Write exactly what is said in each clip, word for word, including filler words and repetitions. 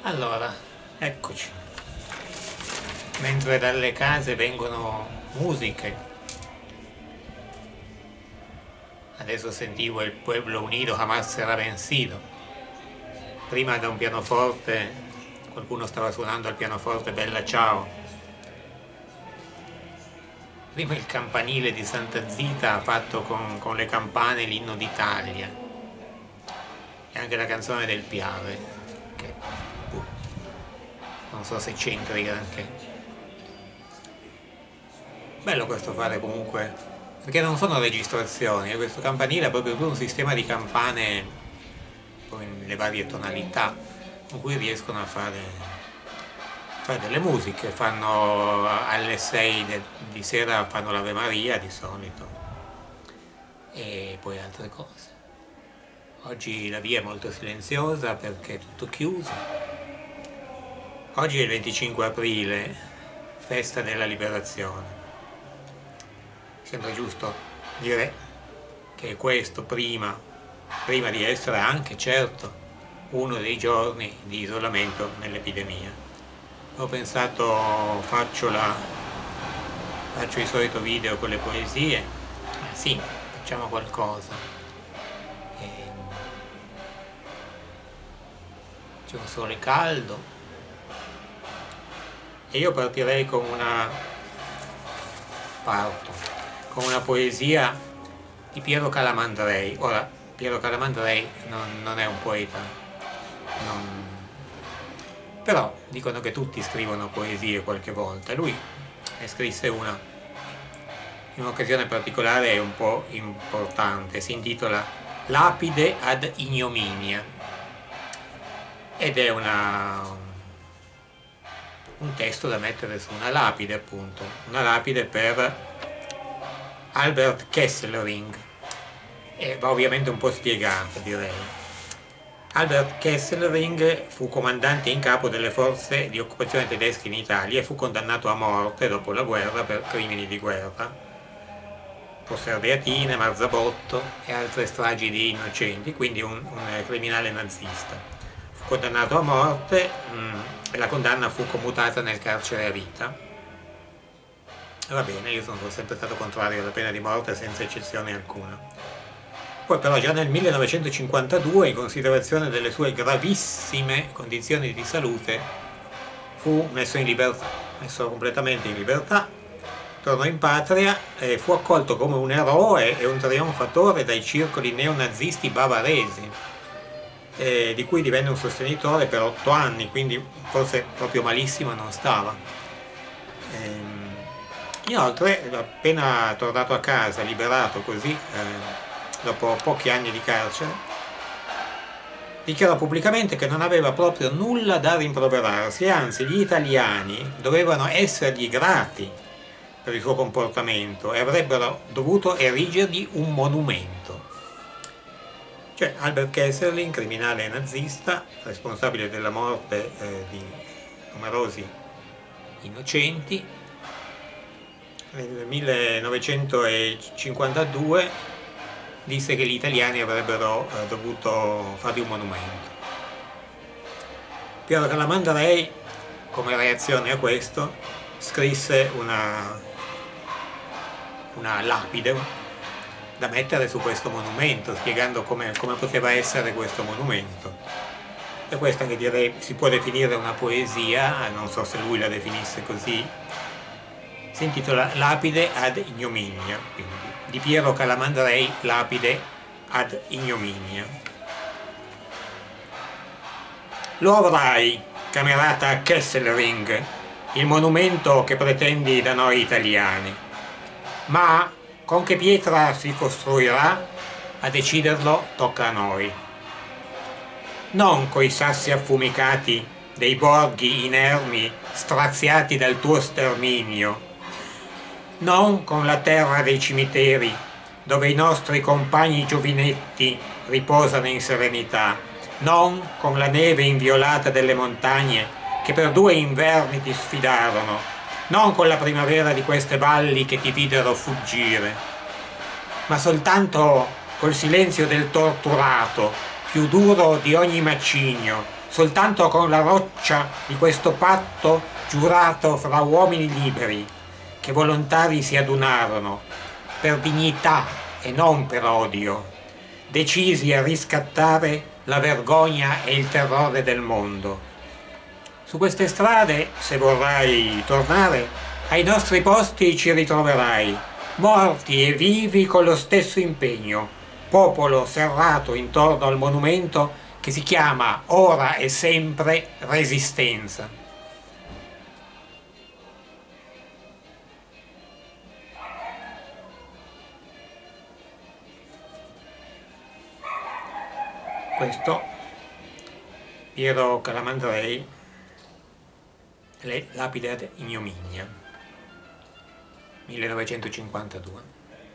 Allora, eccoci. Mentre dalle case vengono musiche, adesso sentivo il Pueblo Unido jamás será vencido. Prima da un pianoforte, qualcuno stava suonando al pianoforte Bella Ciao. Prima il campanile di Santa Zita ha fatto con, con le campane l'inno d'Italia. E anche la canzone del Piave, che uh, non so se c'entri granché. Bello questo fare comunque, perché non sono registrazioni, questo campanile è proprio tutto un sistema di campane con le varie tonalità con cui riescono a fare, fare delle musiche. Fanno alle sei di sera fanno l'Ave Maria di solito e poi altre cose. Oggi la via è molto silenziosa perché è tutto chiuso. Oggi è il venticinque aprile, festa della liberazione. Sembra giusto dire che questo prima, prima di essere anche certo uno dei giorni di isolamento nell'epidemia. Ho pensato, faccio, la, faccio il solito video con le poesie, ma sì, facciamo qualcosa. C'è un sole caldo e io partirei con una parto con una poesia di Piero Calamandrei. Ora, Piero Calamandrei non, non è un poeta, non... però dicono che tutti scrivono poesie qualche volta. Lui ne scrisse una in un'occasione particolare e un po' importante, si intitola Lapide ad ignominia. Ed è una, un testo da mettere su una lapide, appunto, una lapide per Albert Kesselring, e va ovviamente un po' spiegato, direi. Albert Kesselring fu comandante in capo delle forze di occupazione tedesche in Italia e fu condannato a morte dopo la guerra per crimini di guerra, Fosse Ardeatine, Marzabotto e altre stragi di innocenti, quindi un, un criminale nazista. Condannato a morte mh, e la condanna fu commutata nel carcere a vita. Va bene, io sono sempre stato contrario alla pena di morte senza eccezione alcuna. Poi però già nel millenovecentocinquantadue, in considerazione delle sue gravissime condizioni di salute, fu messo in libertà, messo completamente in libertà, tornò in patria e fu accolto come un eroe e un trionfatore dai circoli neonazisti bavaresi, Eh, di cui divenne un sostenitore per otto anni, quindi forse proprio malissimo non stava. Ehm, inoltre, appena tornato a casa, liberato così, eh, dopo pochi anni di carcere, dichiarò pubblicamente che non aveva proprio nulla da rimproverarsi, anzi gli italiani dovevano essergli grati per il suo comportamento e avrebbero dovuto erigergli un monumento. Cioè Albert Kesselring, criminale nazista, responsabile della morte eh, di numerosi innocenti, nel millenovecentocinquantadue disse che gli italiani avrebbero eh, dovuto fargli un monumento. Piero Calamandrei, come reazione a questo, scrisse una, una lapide da mettere su questo monumento, spiegando come, come poteva essere questo monumento. E questa, che direi si può definire una poesia, non so se lui la definisse così, si intitola Lapide ad ignominia, quindi di Piero Calamandrei, Lapide ad ignominia. Lo avrai, camerata Kesselring, il monumento che pretendi da noi italiani, ma con che pietra si costruirà, a deciderlo tocca a noi. Non coi sassi affumicati dei borghi inermi straziati dal tuo sterminio, non con la terra dei cimiteri dove i nostri compagni giovinetti riposano in serenità, non con la neve inviolata delle montagne che per due inverni ti sfidarono, non con la primavera di queste valli che ti videro fuggire, ma soltanto col silenzio del torturato, più duro di ogni macigno, soltanto con la roccia di questo patto giurato fra uomini liberi, che volontari si adunarono, per dignità e non per odio, decisi a riscattare la vergogna e il terrore del mondo. Su queste strade, se vorrai tornare, ai nostri posti ci ritroverai, morti e vivi con lo stesso impegno, popolo serrato intorno al monumento che si chiama ora e sempre Resistenza. Questo Piero Calamandrei, le lapide ad ignominia, millenovecentocinquantadue.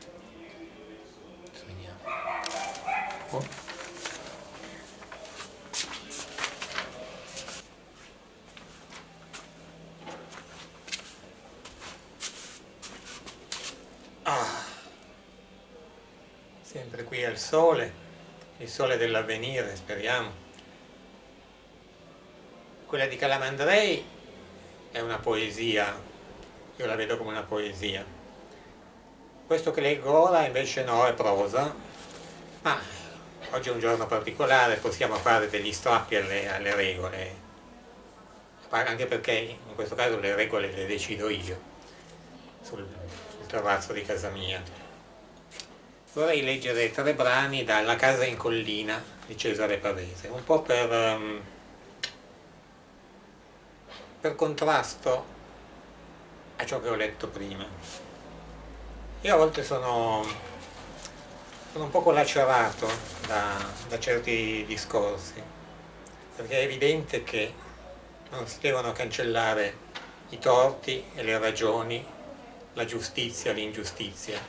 Oh. Ah. Sempre qui al sole, il sole dell'avvenire, speriamo. Quella di Calamandrei è una poesia, io la vedo come una poesia. Questo che leggo ora invece no, è prosa, ma oggi è un giorno particolare, possiamo fare degli strappi alle, alle regole, anche perché in questo caso le regole le decido io, sul, sul terrazzo di casa mia. Vorrei leggere tre brani da La casa in collina di Cesare Pavese, un po' per... Um, per contrasto a ciò che ho letto prima. Io a volte sono, sono un poco lacerato da, da certi discorsi, perché è evidente che non si devono cancellare i torti e le ragioni, la giustizia e l'ingiustizia,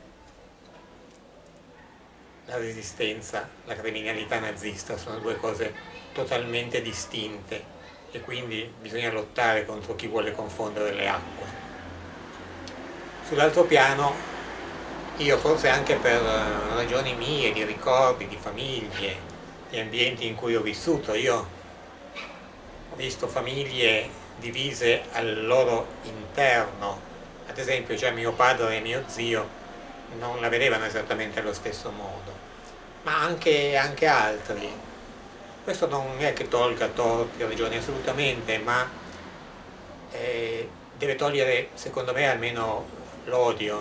la resistenza, la criminalità nazista sono due cose totalmente distinte e quindi bisogna lottare contro chi vuole confondere le acque. Sull'altro piano, io forse anche per ragioni mie, di ricordi, di famiglie, di ambienti in cui ho vissuto, io ho visto famiglie divise al loro interno, ad esempio già mio padre e mio zio non la vedevano esattamente allo stesso modo, ma anche, anche altri. Questo non è che tolga torti o ragioni assolutamente, ma eh, deve togliere, secondo me, almeno l'odio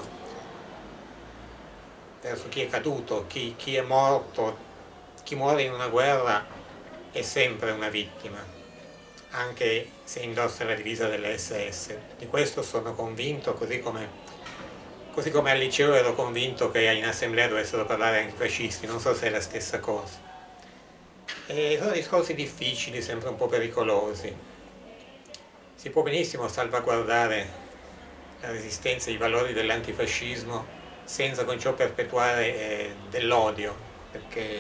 verso chi è caduto, chi, chi è morto, chi muore in una guerra è sempre una vittima, anche se indossa la divisa dell'esse esse. Di questo sono convinto, così come, così come al liceo ero convinto che in assemblea dovessero parlare anche i fascisti, non so se è la stessa cosa. E sono discorsi difficili, sempre un po' pericolosi. Si può benissimo salvaguardare la resistenza e i valori dell'antifascismo senza con ciò perpetuare eh, dell'odio, perché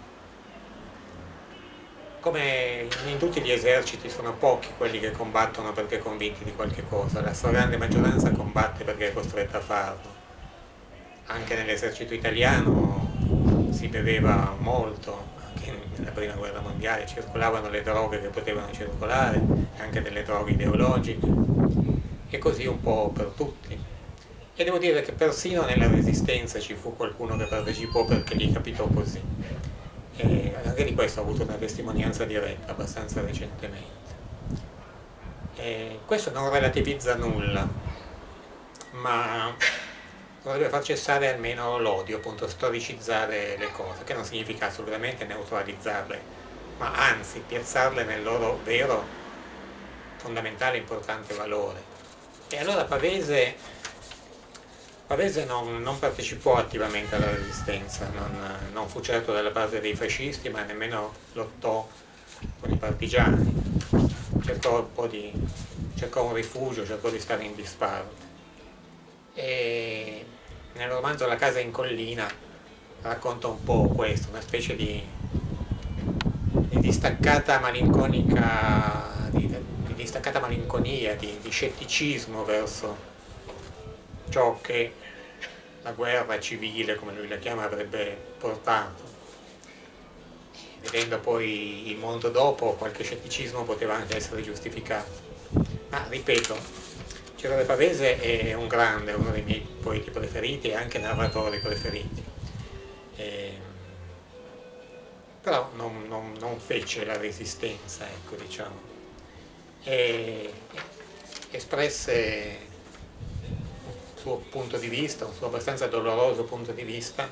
come in tutti gli eserciti sono pochi quelli che combattono perché convinti di qualche cosa, la stragrande maggioranza combatte perché è costretta a farlo. Anche nell'esercito italiano si beveva molto, nella prima guerra mondiale circolavano le droghe che potevano circolare, anche delle droghe ideologiche, e così un po' per tutti. E devo dire che persino nella Resistenza ci fu qualcuno che partecipò perché gli capitò così. E anche di questo ho avuto una testimonianza diretta abbastanza recentemente. E questo non relativizza nulla, ma dovrebbe far cessare almeno l'odio, appunto storicizzare le cose, che non significa assolutamente neutralizzarle, ma anzi piazzarle nel loro vero, fondamentale, importante valore. E allora Pavese, Pavese non, non partecipò attivamente alla resistenza, non, non fu certo dalla parte dei fascisti, ma nemmeno lottò con i partigiani, cercò un po' di, cercò un rifugio, cercò di stare in disparte. E nel romanzo La casa in collina racconta un po' questo, una specie di, di distaccata malinconica, di, di distaccata malinconia, di, di scetticismo verso ciò che la guerra civile, come lui la chiama, avrebbe portato. vedendo poi il mondo dopo, qualche scetticismo poteva anche essere giustificato. Ma ripeto, Cesare Pavese è un grande, uno dei miei poeti preferiti e anche narratori preferiti. E, però non, non, non fece la resistenza, ecco, diciamo. E espresse un suo punto di vista, un suo abbastanza doloroso punto di vista,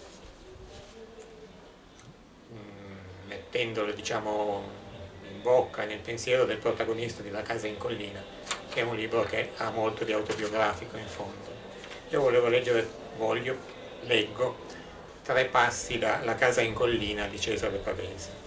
mettendolo, diciamo, in bocca, nel pensiero del protagonista di La casa in collina, che è un libro che ha molto di autobiografico in fondo. Io volevo leggere, voglio, leggo tre passi da La casa in collina di Cesare Pavese.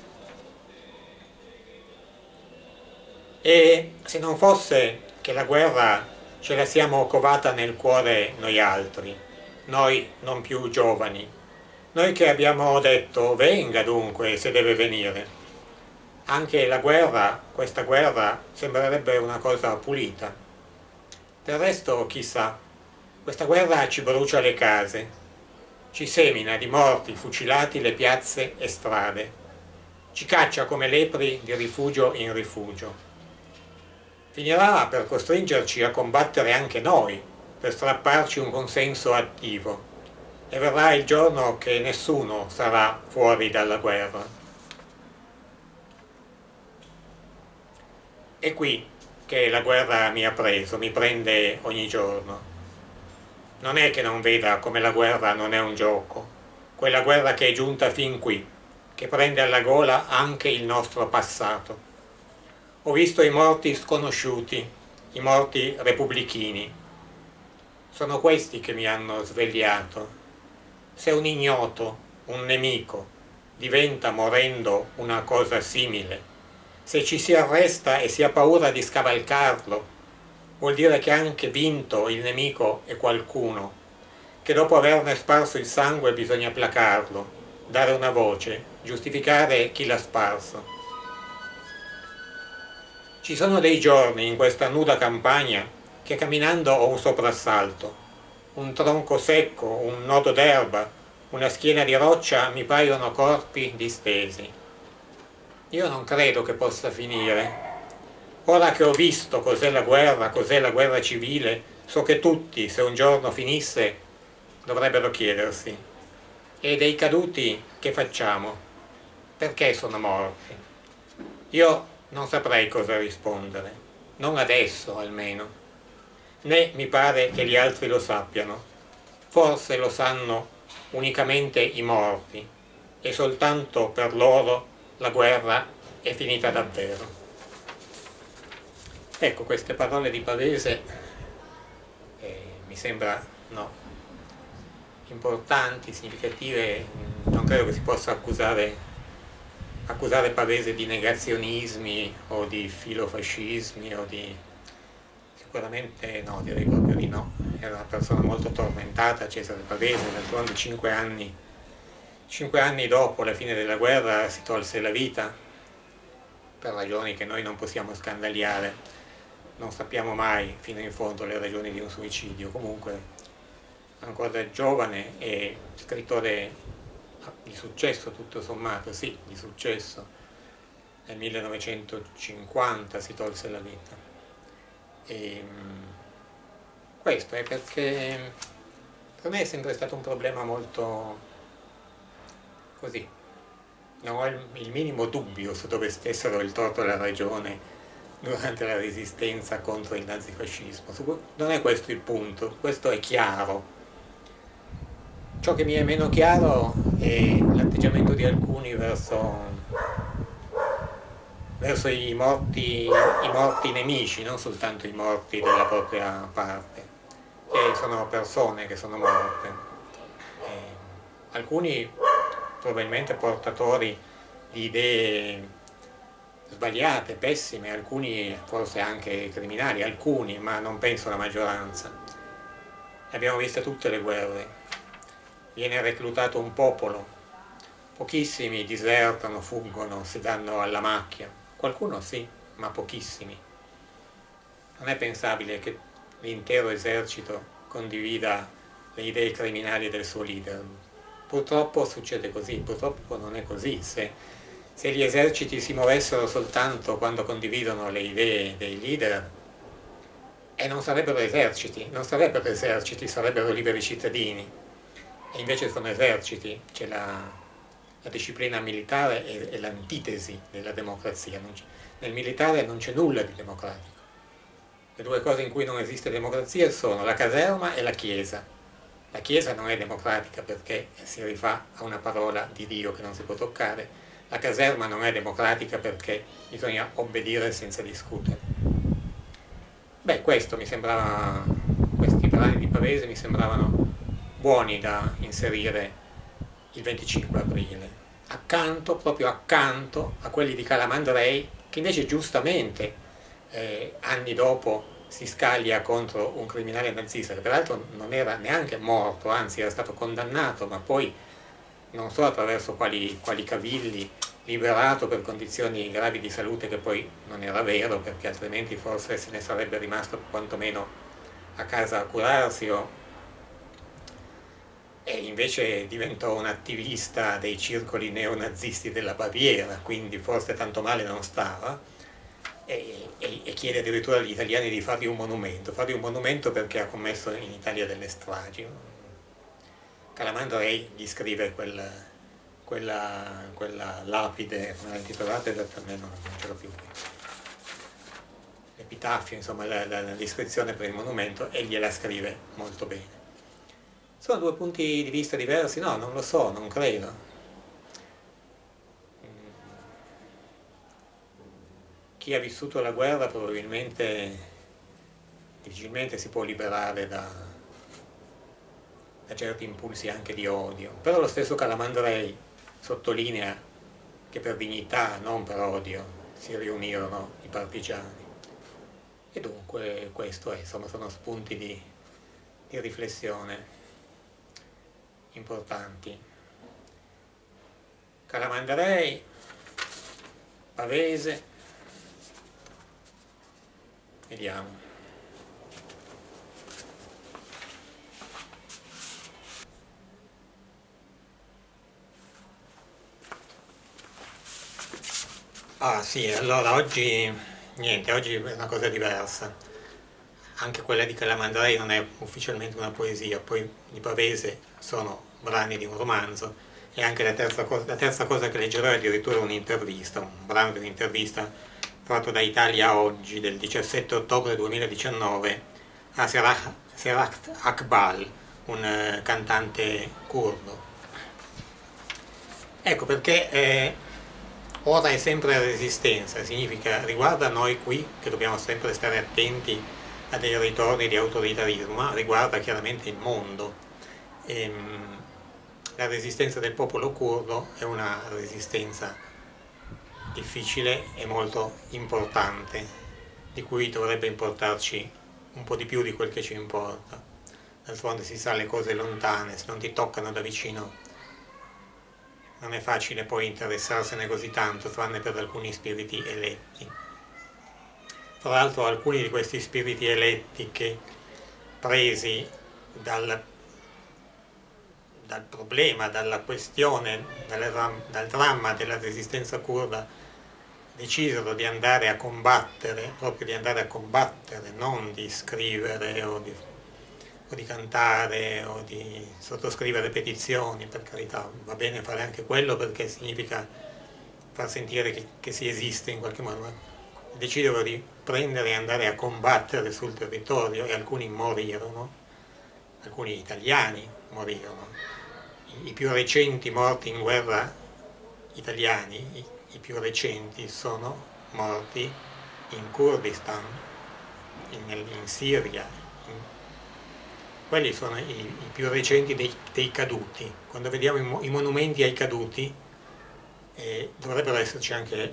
E se non fosse che la guerra ce la siamo covata nel cuore noi altri, noi non più giovani, noi che abbiamo detto venga dunque se deve venire. Anche la guerra, questa guerra, sembrerebbe una cosa pulita. Del resto, chissà, questa guerra ci brucia le case, ci semina di morti fucilati le piazze e strade, ci caccia come lepri di rifugio in rifugio. Finirà per costringerci a combattere anche noi, per strapparci un consenso attivo, e verrà il giorno che nessuno sarà fuori dalla guerra. È qui che la guerra mi ha preso, mi prende ogni giorno. Non è che non veda come la guerra non è un gioco, quella guerra che è giunta fin qui, che prende alla gola anche il nostro passato. Ho visto i morti sconosciuti, i morti repubblichini. Sono questi che mi hanno svegliato. Se un ignoto, un nemico, diventa morendo una cosa simile, se ci si arresta e si ha paura di scavalcarlo, vuol dire che ha anche vinto il nemico e qualcuno, che dopo averne sparso il sangue bisogna placarlo, dare una voce, giustificare chi l'ha sparso. Ci sono dei giorni in questa nuda campagna che camminando ho un soprassalto. Un tronco secco, un nodo d'erba, una schiena di roccia mi paiono corpi distesi. Io non credo che possa finire. Ora che ho visto cos'è la guerra, cos'è la guerra civile, so che tutti, se un giorno finisse, dovrebbero chiedersi: e dei caduti che facciamo? Perché sono morti? Io non saprei cosa rispondere, non adesso almeno, né mi pare che gli altri lo sappiano. Forse lo sanno unicamente i morti, e soltanto per loro la guerra è finita davvero. Ecco, queste parole di Pavese eh, mi sembra, no, importanti, significative. Non credo che si possa accusare accusare Pavese di negazionismi o di filofascismi o di... sicuramente no, direi proprio di no. Era una persona molto tormentata, Cesare Pavese. D'altronde cinque anni, cinque anni dopo la fine della guerra si tolse la vita per ragioni che noi non possiamo scandagliare, non sappiamo mai fino in fondo le ragioni di un suicidio. Comunque ancora giovane e scrittore di successo, tutto sommato, sì, di successo. Nel millenovecentocinquanta si tolse la vita. E questo è perché per me è sempre stato un problema molto così. Non ho il, il minimo dubbio su dove stessero il torto e la ragione durante la resistenza contro il nazifascismo. Non è questo il punto, questo è chiaro. Ciò che mi è meno chiaro è l'atteggiamento di alcuni verso, verso i, morti, i morti nemici, non soltanto i morti della propria parte, che sono persone che sono morte. E alcuni probabilmente portatori di idee sbagliate, pessime, alcuni forse anche criminali, alcuni, ma non penso la maggioranza. Abbiamo visto tutte le guerre. Viene reclutato un popolo, pochissimi disertano, fuggono, si danno alla macchia. Qualcuno sì, ma pochissimi. Non è pensabile che l'intero esercito condivida le idee criminali del suo leader. Purtroppo succede così, purtroppo non è così. Se se gli eserciti si muovessero soltanto quando condividono le idee dei leader, e non sarebbero eserciti, non sarebbero eserciti, sarebbero liberi cittadini, e invece sono eserciti, c'è la, la disciplina militare è, è l'antitesi della democrazia, nel militare non c'è nulla di democratico. Le due cose in cui non esiste democrazia sono la caserma e la chiesa. La chiesa non è democratica perché si rifà a una parola di Dio che non si può toccare, la caserma non è democratica perché bisogna obbedire senza discutere. Beh, questo mi sembrava, questi brani di Pavese mi sembravano buoni da inserire il venticinque aprile, accanto, proprio accanto a quelli di Calamandrei, che invece giustamente eh, anni dopo si scaglia contro un criminale nazista, che peraltro non era neanche morto, anzi era stato condannato, ma poi non so attraverso quali, quali cavilli, liberato per condizioni gravi di salute, che poi non era vero, perché altrimenti forse se ne sarebbe rimasto quantomeno a casa a curarsi, o... e invece diventò un attivista dei circoli neonazisti della Baviera, quindi forse tanto male non stava, e, e, e chiede addirittura agli italiani di fargli un monumento, fargli un monumento perché ha commesso in Italia delle stragi. Calamandrei gli scrive quel... Quella, quella lapide, come l'ha intitolata, per me non, non c'era più, l'epitafio, insomma la, la, la descrizione per il monumento, e gliela scrive molto bene. Sono due punti di vista diversi? No, non lo so, non credo. Chi ha vissuto la guerra probabilmente difficilmente si può liberare da, da certi impulsi anche di odio, però lo stesso Calamandrei sottolinea che per dignità, non per odio, si riunirono i partigiani. E dunque questo è, insomma, sono spunti di, di riflessione importanti. Calamandrei, Pavese, vediamo. Ah sì, allora oggi, niente, oggi è una cosa diversa. Anche quella di Calamandrei non è ufficialmente una poesia, poi di Pavese sono brani di un romanzo, e anche la terza cosa, la terza cosa che leggerò è addirittura un'intervista, un brano di un'intervista fatto da Italia Oggi del diciassette ottobre duemiladiciannove a Serach, Serach Akbal, un eh, cantante curdo. Ecco perché... Eh, ora è sempre resistenza, significa riguarda noi qui che dobbiamo sempre stare attenti a dei ritorni di autoritarismo, ma riguarda chiaramente il mondo. Ehm, la resistenza del popolo curdo è una resistenza difficile e molto importante, di cui dovrebbe importarci un po' di più di quel che ci importa. D'altronde si sa, le cose lontane, se non ti toccano da vicino, non è facile poi interessarsene così tanto, tranne per alcuni spiriti eletti. Tra l'altro alcuni di questi spiriti eletti che, presi dal, dal problema, dalla questione, dal, dal dramma della resistenza curda, decisero di andare a combattere, proprio di andare a combattere, non di scrivere o di o di cantare o di sottoscrivere petizioni, per carità, va bene fare anche quello perché significa far sentire che, che si esiste in qualche modo, ma decisero di prendere e andare a combattere sul territorio, e alcuni morirono, alcuni italiani morirono. I, i più recenti morti in guerra italiani, i, i più recenti sono morti in Kurdistan, in, in Siria. Quelli sono i, i più recenti dei, dei caduti. Quando vediamo i, mo, i monumenti ai caduti, eh, dovrebbero esserci anche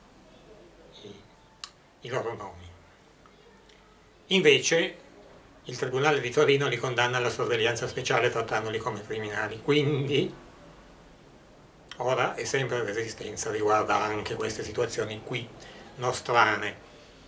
i, i loro nomi. Invece il Tribunale di Torino li condanna alla sorveglianza speciale trattandoli come criminali. Quindi ora è sempre resistenza, riguarda anche queste situazioni qui nostrane.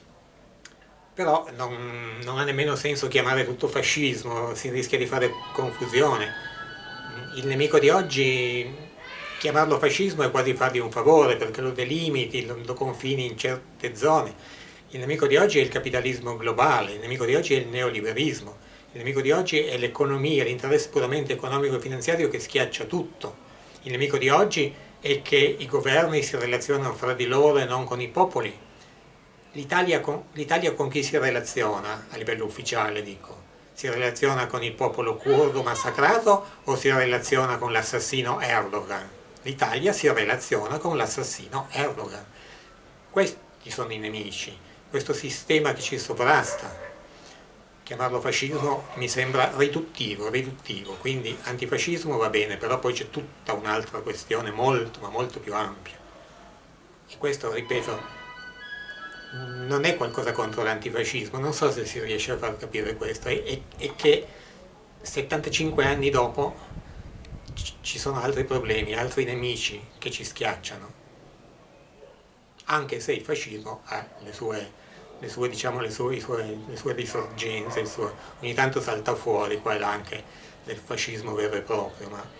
Però non, non ha nemmeno senso chiamare tutto fascismo, si rischia di fare confusione. Il nemico di oggi chiamarlo fascismo è quasi fargli un favore, perché lo delimiti, lo, lo confini in certe zone. Il nemico di oggi è il capitalismo globale, il nemico di oggi è il neoliberismo, il nemico di oggi è l'economia, l'interesse puramente economico e finanziario che schiaccia tutto. Il nemico di oggi è che i governi si relazionano fra di loro e non con i popoli. L'Italia con, l'Italia con chi si relaziona, a livello ufficiale dico? Si relaziona con il popolo curdo massacrato o si relaziona con l'assassino Erdogan? L'Italia si relaziona con l'assassino Erdogan. Questi sono i nemici, questo sistema che ci sovrasta. Chiamarlo fascismo mi sembra riduttivo, riduttivo, quindi antifascismo va bene, però poi c'è tutta un'altra questione molto, ma molto più ampia. E questo, ripeto, non è qualcosa contro l'antifascismo, non so se si riesce a far capire questo, è, è che settantacinque anni dopo ci sono altri problemi, altri nemici che ci schiacciano, anche se il fascismo ha le sue, le sue, diciamo, le sue, le sue, le sue risorgenze, il suo, ogni tanto salta fuori qua e là anche del fascismo vero e proprio, ma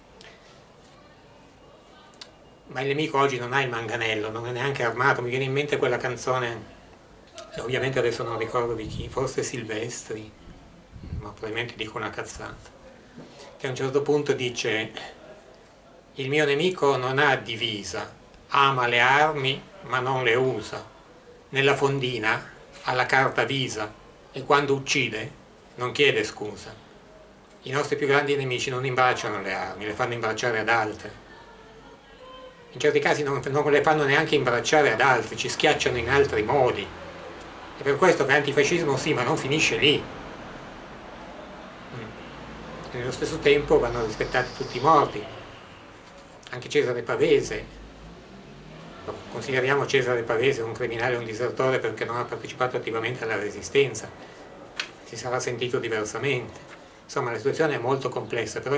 ma il nemico oggi non ha il manganello, non è neanche armato. Mi viene in mente quella canzone, ovviamente adesso non ricordo di chi, forse Silvestri, ma probabilmente dico una cazzata, che a un certo punto dice: il mio nemico non ha divisa, ama le armi ma non le usa, nella fondina ha la carta visa e quando uccide non chiede scusa. I nostri più grandi nemici non imbracciano le armi, le fanno imbracciare ad altre. In certi casi non, non le fanno neanche imbracciare ad altri, ci schiacciano in altri modi. È per questo che l'antifascismo sì, ma non finisce lì. E nello stesso tempo vanno rispettati tutti i morti. Anche Cesare Pavese, consideriamo Cesare Pavese un criminale, un disertore perché non ha partecipato attivamente alla resistenza, si sarà sentito diversamente. Insomma, la situazione è molto complessa, però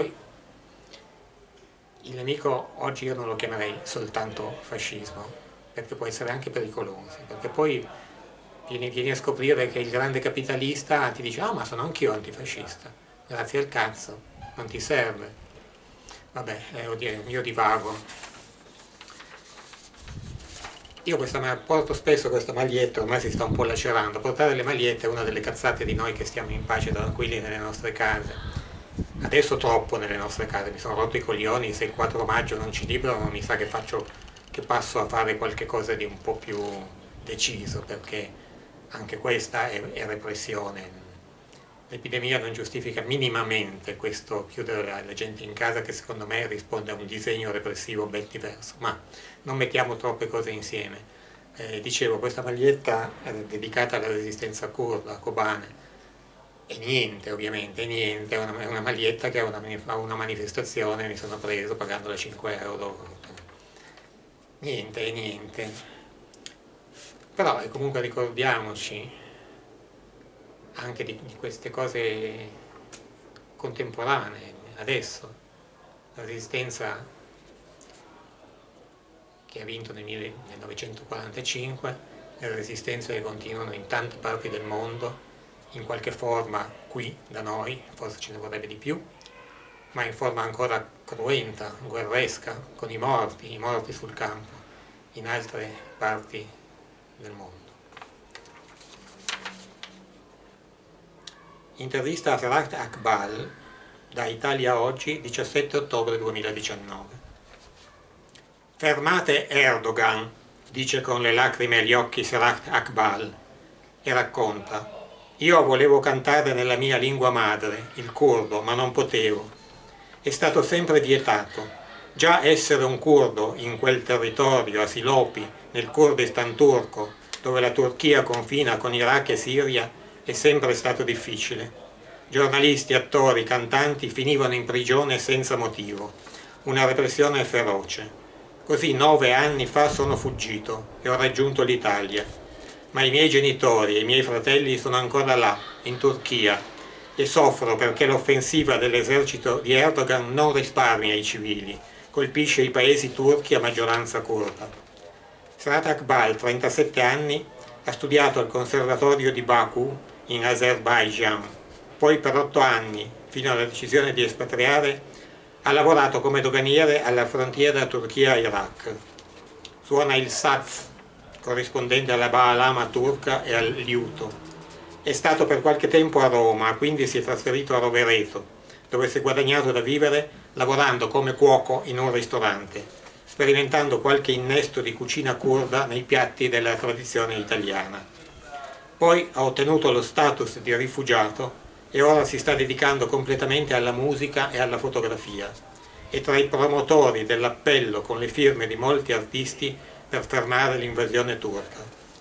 il nemico oggi io non lo chiamerei soltanto fascismo, perché può essere anche pericoloso, perché poi vieni, vieni a scoprire che il grande capitalista ti dice: ah, ma sono anch'io antifascista. Grazie al cazzo, non ti serve. Vabbè, eh, oddio, io divago. Io questa, porto spesso questa maglietta, ormai si sta un po' lacerando. Portare le magliette è una delle cazzate di noi che stiamo in pace tranquilli nelle nostre case. Adesso troppo nelle nostre case, mi sono rotto i coglioni, se il quattro maggio non ci liberano mi sa che, faccio, che passo a fare qualche cosa di un po' più deciso, perché anche questa è, è repressione. L'epidemia non giustifica minimamente questo chiudere la, la gente in casa, che secondo me risponde a un disegno repressivo ben diverso, ma non mettiamo troppe cose insieme. Eh, dicevo, questa maglietta è dedicata alla resistenza curda, a Kobane. E niente, ovviamente, niente, è una, è una maglietta che a una, una manifestazione mi sono preso pagandola cinque euro. Niente, niente. Però eh, comunque ricordiamoci anche di, di queste cose contemporanee, adesso. La resistenza che ha vinto nel millenovecentoquarantacinque, le resistenze che continuano in tante parti del mondo, in qualche forma qui da noi, forse ce ne vorrebbe di più, ma in forma ancora cruenta, guerresca, con i morti, i morti sul campo, in altre parti del mondo. Intervista a Ferhat Akbal, da Italia Oggi, diciassette ottobre duemiladiciannove. Fermate Erdogan, dice con le lacrime agli occhi Ferhat Akbal, e racconta: io volevo cantare nella mia lingua madre, il curdo, ma non potevo. È stato sempre vietato. Già essere un curdo in quel territorio, a Silopi, nel Kurdistan turco, dove la Turchia confina con Iraq e Siria, è sempre stato difficile. Giornalisti, attori, cantanti finivano in prigione senza motivo. Una repressione feroce. Così nove anni fa sono fuggito e ho raggiunto l'Italia. Ma i miei genitori e i miei fratelli sono ancora là, in Turchia, e soffro perché l'offensiva dell'esercito di Erdogan non risparmia i civili, colpisce i paesi turchi a maggioranza curda. Ferhat Akbal, trentasette anni, ha studiato al Conservatorio di Baku, in Azerbaijan, poi per otto anni, fino alla decisione di espatriare, Ha lavorato come doganiere alla frontiera Turchia-Iraq. Suona il saz, corrispondente alla baalama turca e al liuto. È stato per qualche tempo a Roma, quindi si è trasferito a Rovereto, dove si è guadagnato da vivere lavorando come cuoco in un ristorante, sperimentando qualche innesto di cucina curda nei piatti della tradizione italiana. Poi ha ottenuto lo status di rifugiato e ora si sta dedicando completamente alla musica e alla fotografia. È tra i promotori dell'appello con le firme di molti artisti per fermare l'invasione turca.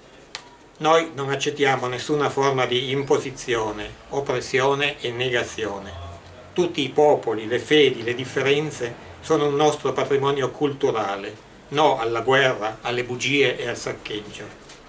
Noi non accettiamo nessuna forma di imposizione, oppressione e negazione. Tutti i popoli, le fedi, le differenze sono un nostro patrimonio culturale. No alla guerra, alle bugie e al saccheggio.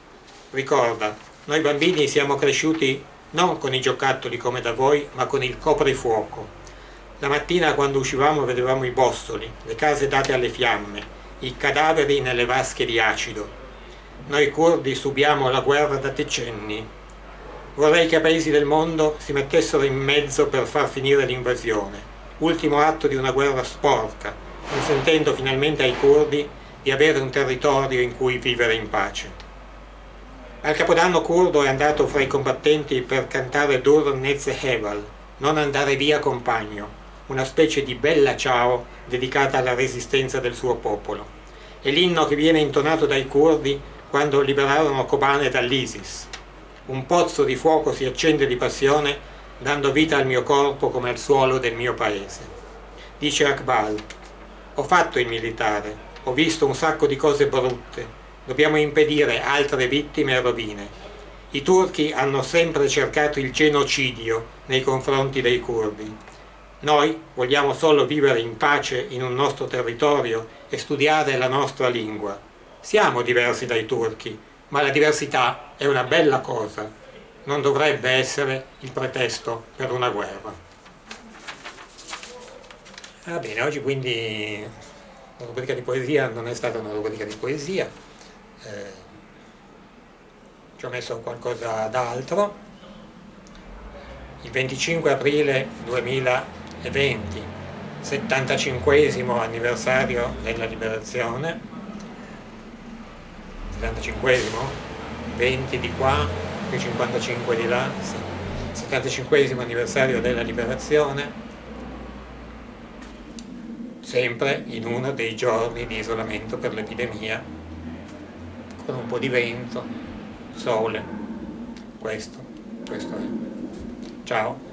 Ricorda, noi bambini siamo cresciuti non con i giocattoli come da voi, ma con il coprifuoco. La mattina quando uscivamo vedevamo i bossoli, le case date alle fiamme, i cadaveri nelle vasche di acido. Noi curdi subiamo la guerra da decenni. Vorrei che i paesi del mondo si mettessero in mezzo per far finire l'invasione, ultimo atto di una guerra sporca, consentendo finalmente ai curdi di avere un territorio in cui vivere in pace. Al Capodanno curdo è andato fra i combattenti per cantare Dur Nez Heval, non andare via compagno, una specie di bella ciao dedicata alla resistenza del suo popolo. È l'inno che viene intonato dai curdi quando liberarono Kobane dall'ISIS. Un pozzo di fuoco si accende di passione, dando vita al mio corpo come al suolo del mio paese. Dice Akbal: ho fatto il militare, ho visto un sacco di cose brutte. Dobbiamo impedire altre vittime e rovine. I turchi hanno sempre cercato il genocidio nei confronti dei curdi. Noi vogliamo solo vivere in pace in un nostro territorio e studiare la nostra lingua. Siamo diversi dai turchi, ma la diversità è una bella cosa. Non dovrebbe essere il pretesto per una guerra. Va bene, oggi quindi la rubrica di poesia non è stata una rubrica di poesia. Eh, ci ho messo qualcosa d'altro. Il venticinque aprile duemilaventi, settantacinquesimo anniversario della liberazione, settantacinquesimo? venti di qua e cinquantacinque di là, sì. settantacinquesimo anniversario della liberazione, sempre in uno dei giorni di isolamento per l'epidemia, con un po' di vento, sole, questo, questo è. Ciao.